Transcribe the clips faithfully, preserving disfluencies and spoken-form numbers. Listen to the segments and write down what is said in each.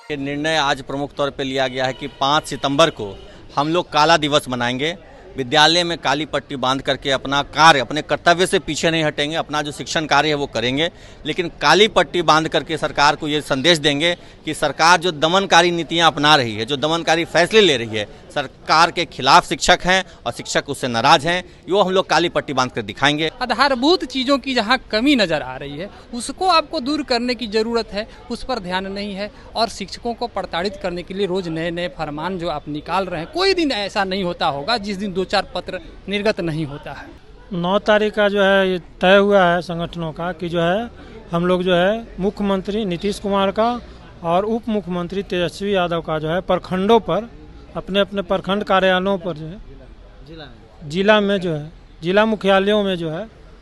ये निर्णय आज प्रमुख तौर पे लिया गया है कि पाँच सितंबर को हम लोग काला दिवस मनाएंगे। विद्यालय में काली पट्टी बांध करके अपना कार्य, अपने कर्तव्य से पीछे नहीं हटेंगे, अपना जो शिक्षण कार्य है वो करेंगे, लेकिन काली पट्टी बांध करके सरकार को ये संदेश देंगे कि सरकार जो दमनकारी नीतियां अपना रही है, जो दमनकारी फैसले ले रही है, सरकार के खिलाफ शिक्षक हैं और शिक्षक उससे नाराज हैं, वो हम लोग काली पट्टी बांध कर दिखाएंगे। आधारभूत चीज़ों की जहाँ कमी नज़र आ रही है उसको आपको दूर करने की ज़रूरत है, उस पर ध्यान नहीं है। और शिक्षकों को प्रताड़ित करने के लिए रोज़ नए नए फरमान जो आप निकाल रहे हैं, कोई दिन ऐसा नहीं होता होगा जिस दिन दो चार पत्र निर्गत नहीं होता है। नौ तारीख का जो है ये तय हुआ है संगठनों का कि जो है हम लोग जो है मुख्यमंत्री नीतीश कुमार का और उप मुख्यमंत्री तेजस्वी यादव का जो है प्रखंडों पर, अपने अपने प्रखंड कार्यालयों पर जो है जिला में जिला में जो है जिला मुख्यालयों में जो है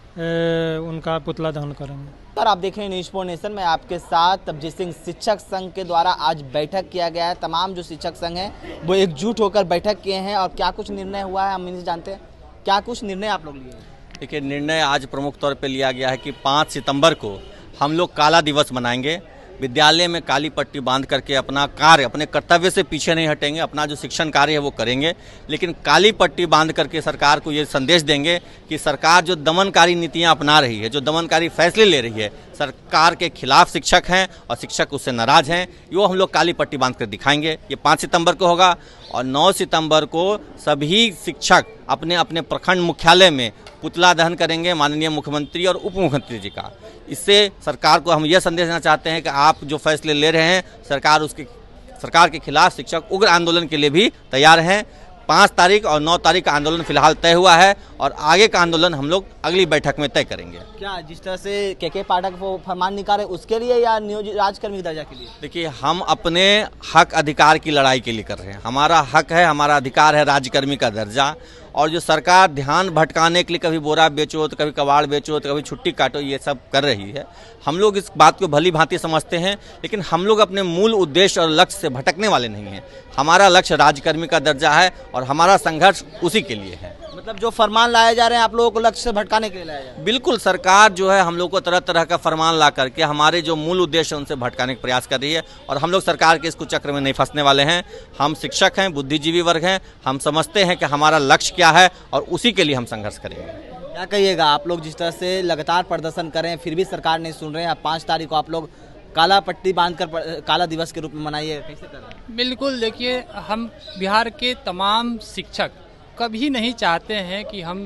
ए, उनका पुतला दहन करेंगे। सर, आप देख रहे हैं न्यूज़ फोर नेशन में आपके साथ तबजीत सिंह। शिक्षक संघ के द्वारा आज बैठक किया गया है। तमाम जो शिक्षक संघ हैं वो एकजुट होकर बैठक किए हैं और क्या कुछ निर्णय हुआ है हम इनसे जानते हैं। क्या कुछ निर्णय आप लोग लिए हैं? देखिए, निर्णय आज प्रमुख तौर पे लिया गया है कि पाँच सितंबर को हम लोग काला दिवस मनाएंगे। विद्यालय में काली पट्टी बांध करके अपना कार्य, अपने कर्तव्य से पीछे नहीं हटेंगे, अपना जो शिक्षण कार्य है वो करेंगे, लेकिन काली पट्टी बांध करके सरकार को ये संदेश देंगे कि सरकार जो दमनकारी नीतियां अपना रही है, जो दमनकारी फैसले ले रही है, सरकार के खिलाफ शिक्षक हैं और शिक्षक उससे नाराज हैं, वो हम लोग काली पट्टी बांध कर दिखाएंगे। ये पाँच सितंबर को होगा और नौ सितंबर को सभी शिक्षक अपने अपने प्रखंड मुख्यालय में पुतला दहन करेंगे माननीय मुख्यमंत्री और उप मुख्यमंत्री जी का। इससे सरकार को हम यह संदेश देना चाहते हैं कि आप जो फैसले ले रहे हैं, सरकार उसके सरकार के खिलाफ शिक्षक उग्र आंदोलन के लिए भी तैयार हैं। पाँच तारीख और नौ तारीख का आंदोलन फिलहाल तय हुआ है और आगे का आंदोलन हम लोग अगली बैठक में तय करेंगे। क्या जिस तरह से के के पाठक वो फरमान निकाले उसके लिए या नियोजित राजकर्मी दर्जा के लिए? देखिए, हम अपने हक अधिकार की लड़ाई के लिए कर रहे हैं। हमारा हक है, हमारा अधिकार है राज्यकर्मी का दर्जा। और जो सरकार ध्यान भटकाने के लिए कभी बोरा बेचो तो कभी कबाड़ बेचो तो कभी छुट्टी काटो, ये सब कर रही है, हम लोग इस बात को भली भांति समझते हैं, लेकिन हम लोग अपने मूल उद्देश्य और लक्ष्य से भटकने वाले नहीं हैं। हमारा लक्ष्य राज्यकर्मी का दर्जा है और हमारा संघर्ष उसी के लिए है। मतलब जो फरमान लाए जा रहे हैं आप लोगों को लक्ष्य से भटकाने के लिए लाया जा रहा है? बिल्कुल, सरकार जो है हम लोग को तरह तरह का फरमान ला करके हमारे जो मूल उद्देश्य उनसे भटकाने का प्रयास कर रही है और हम लोग सरकार के इस कुचक्र में नहीं फंसने वाले हैं। हम शिक्षक हैं, बुद्धिजीवी वर्ग हैं, हम समझते हैं कि हमारा लक्ष्य क्या है और उसी के लिए हम संघर्ष करेंगे। क्या कहिएगा, आप लोग जिस तरह से लगातार प्रदर्शन कर रहे हैं फिर भी सरकार नहीं सुन रहे हैं। पाँच तारीख को आप लोग काला पट्टी बांधकर काला दिवस के रूप में मनाइए, कैसे कर रहे हैं? बिल्कुल, देखिए, हम बिहार के तमाम शिक्षक कभी नहीं चाहते हैं कि हम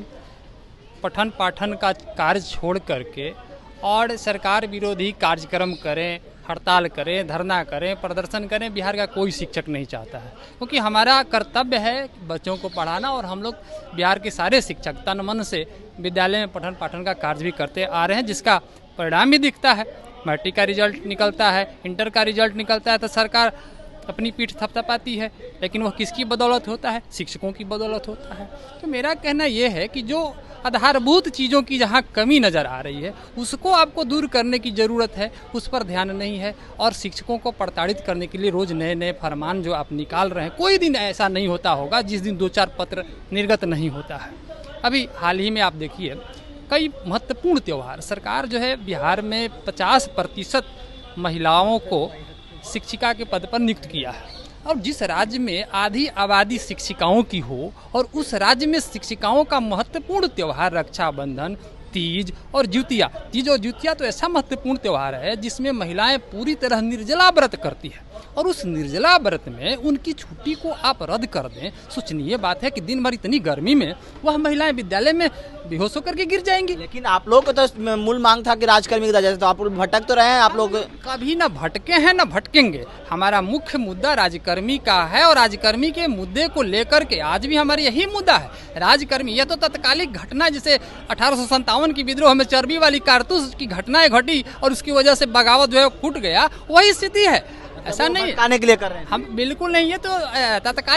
पठन पाठन का कार्य छोड़ करके और सरकार विरोधी कार्यक्रम करें, हड़ताल करें, धरना करें, प्रदर्शन करें। बिहार का कोई शिक्षक नहीं चाहता है, क्योंकि हमारा कर्तव्य है बच्चों को पढ़ाना और हम लोग बिहार के सारे शिक्षक तन मन से विद्यालय में पठन पाठन का कार्य भी करते आ रहे हैं, जिसका परिणाम भी दिखता है। मैट्रिक का रिजल्ट निकलता है, इंटर का रिजल्ट निकलता है तो सरकार अपनी पीठ थपथपाती है, लेकिन वह किसकी बदौलत होता है? शिक्षकों की बदौलत होता है। तो मेरा कहना यह है कि जो आधारभूत चीज़ों की जहाँ कमी नज़र आ रही है उसको आपको दूर करने की ज़रूरत है, उस पर ध्यान नहीं है। और शिक्षकों को प्रताड़ित करने के लिए रोज़ नए नए फरमान जो आप निकाल रहे हैं, कोई दिन ऐसा नहीं होता होगा जिस दिन दो चार पत्र निर्गत नहीं होता है। अभी हाल ही में आप देखिए, कई महत्वपूर्ण त्यौहार सरकार जो है बिहार में पचास प्रतिशत महिलाओं को शिक्षिका के पद पर नियुक्त किया है। और जिस राज्य में आधी आबादी शिक्षिकाओं की हो और उस राज्य में शिक्षिकाओं का महत्वपूर्ण त्यौहार रक्षाबंधन, तीज और ज्योतिया तीज और ज्योतिया तो ऐसा महत्वपूर्ण त्यौहार है जिसमें महिलाएं पूरी तरह निर्जला व्रत करती है, और उस निर्जला व्रत में उनकी छुट्टी को आप रद्द कर दें। सोचनीय बात है कि दिन भर इतनी गर्मी में वह महिलाएं विद्यालय में बेहोश होकर के गिर जाएंगी। लेकिन आप लोग को तो मूल मांग था कि राजकर्मी का दर्जा, तो आप लोग भटक तो रहे हैं। आप लोग कभी ना भटके हैं ना भटकेंगे। हमारा मुख्य मुद्दा राजकर्मी का है और राजकर्मी के मुद्दे को लेकर के आज भी हमारा यही मुद्दा है। राजकर्मी, यह तो तत्कालिक घटना जैसे अठारह सौ संतावन की विद्रोह में चर्बी वाली कारतूस की घटनाएं घटी और उसकी वजह से बगावत जो है फूट गया, वही स्थिति है। ऐसा नहीं भटकाने के लिए कर रहे हैं हम, बिल्कुल नहीं। ये तो तत्कालिक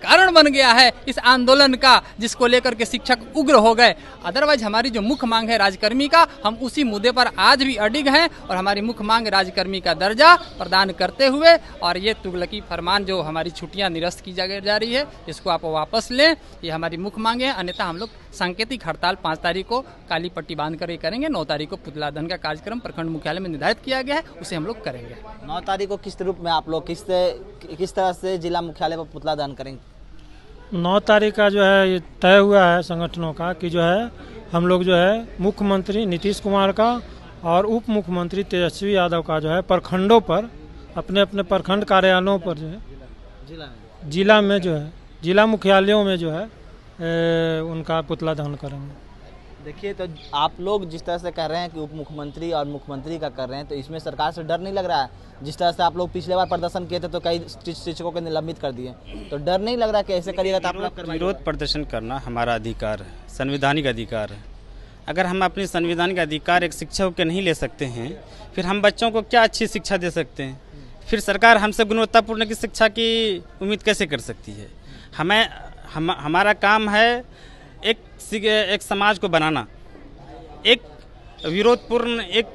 कारण बन गया है इस आंदोलन का, जिसको लेकर के शिक्षक उग्र हो गए। अदरवाइज हमारी जो मुख्य मांग है राजकर्मी का, हम उसी मुद्दे पर आज भी अडिग हैं और हमारी मुख्य मांग राजकर्मी का दर्जा प्रदान करते हुए, और ये तुगलकी फरमान जो हमारी छुट्टियां निरस्त की जा रही है इसको आप वापस लें, ये हमारी मुख्य मांग है। अन्यथा हम लोग सांकेतिक हड़ताल पाँच तारीख को काली पट्टी बांध कर करेंगे। नौ तारीख को पुतला दहन का कार्यक्रम प्रखंड मुख्यालय में निर्धारित किया गया है, उसे हम लोग करेंगे। नौ तारीख को किस रूप में आप लोग किस किस तरह से जिला मुख्यालय पर पुतला दहन करेंगे? नौ तारीख का जो है ये तय हुआ है संगठनों का कि जो है हम लोग जो है मुख्यमंत्री नीतीश कुमार का और उप मुख्यमंत्री तेजस्वी यादव का जो है प्रखंडों पर अपने अपने प्रखंड कार्यालयों पर जो है जिला में जिला में जो है जिला मुख्यालयों में जो है ए, उनका पुतला दहन करेंगे। देखिए, तो आप लोग जिस तरह से कह रहे हैं कि उप मुख्यमंत्री और मुख्यमंत्री का कर रहे हैं, तो इसमें सरकार से डर नहीं लग रहा है? जिस तरह से आप लोग पिछले बार प्रदर्शन किए थे तो कई शिक्षकों को निलंबित कर दिए, तो डर नहीं लग रहा कि ऐसे करिएगा तो आप लोग करवाइए? विरोध प्रदर्शन करना हमारा अधिकार है, संवैधानिक अधिकार है। अगर हम अपनी संवैधानिक अधिकार एक शिक्षक के नहीं ले सकते हैं, फिर हम बच्चों को क्या अच्छी शिक्षा दे सकते हैं? फिर सरकार हमसे गुणवत्तापूर्ण की शिक्षा की उम्मीद कैसे कर सकती है? हमें हम हमारा काम है एक एक समाज को बनाना, एक विरोधपूर्ण, एक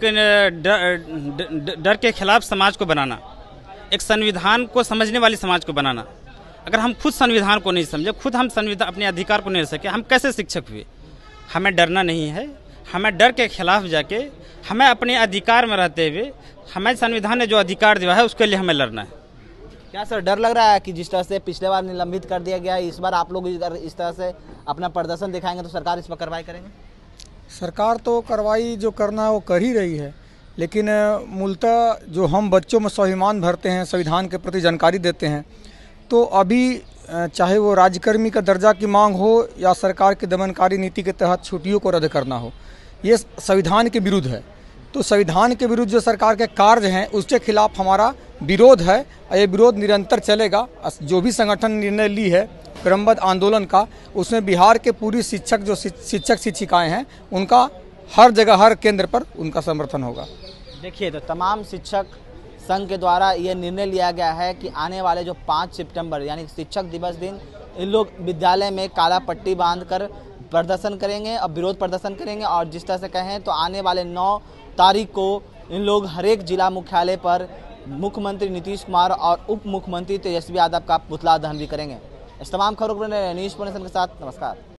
डर के खिलाफ समाज को बनाना, एक संविधान को समझने वाली समाज को बनाना। अगर हम खुद संविधान को नहीं समझे, खुद हम संविधान अपने अधिकार को नहीं ले सके, हम कैसे शिक्षक हुए? हमें डरना नहीं है, हमें डर के खिलाफ जाके हमें अपने अधिकार में रहते हुए हमें संविधान ने जो अधिकार दिया है उसके लिए हमें लड़ना है। क्या सर डर लग रहा है कि जिस तरह से पिछले बार निलंबित कर दिया गया, इस बार आप लोग इस तरह से अपना प्रदर्शन दिखाएंगे तो सरकार इस पर कार्रवाई करेंगे? सरकार तो कार्रवाई जो करना है वो कर ही रही है, लेकिन मूलतः जो हम बच्चों में स्वाभिमान भरते हैं, संविधान के प्रति जानकारी देते हैं, तो अभी चाहे वो राज्यकर्मी का दर्जा की मांग हो या सरकार की दमनकारी नीति के तहत छुट्टियों को रद्द करना हो, ये संविधान के विरुद्ध है। तो संविधान के विरुद्ध जो सरकार के कार्य हैं उसके खिलाफ हमारा विरोध है, ये विरोध निरंतर चलेगा। जो भी संगठन निर्णय ली है क्रमबद्ध आंदोलन का, उसमें बिहार के पूरी शिक्षक जो शिक्षक शिक्षिकाएं हैं उनका हर जगह हर केंद्र पर उनका समर्थन होगा। देखिए, तो तमाम शिक्षक संघ के द्वारा ये निर्णय लिया गया है कि आने वाले जो पाँच सितंबर यानी शिक्षक दिवस दिन इन लोग विद्यालय में काला पट्टी बांधकर प्रदर्शन करेंगे और विरोध प्रदर्शन करेंगे। और जिस तरह से कहें तो आने वाले नौ तारीख को इन लोग हरेक जिला मुख्यालय पर मुख्यमंत्री नीतीश कुमार और उप मुख्यमंत्री तेजस्वी यादव का पुतला दहन भी करेंगे। इस तमाम खबरों के लिए न्यूज़ पॉइंट के साथ नमस्कार।